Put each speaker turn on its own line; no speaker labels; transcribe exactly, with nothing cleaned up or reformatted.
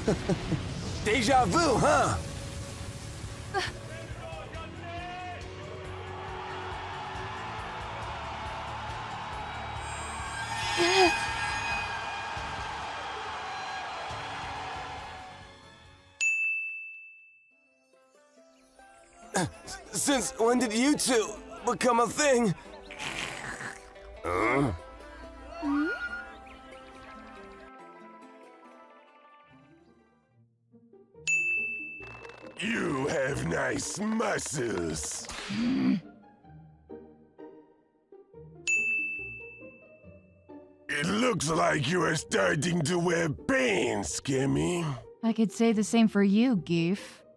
Deja vu, huh? Since when did you two become a thing? Uh? Hmm?
You have nice muscles. It looks like you are starting to wear pants, Cammy.
I could say the same for you, Geef.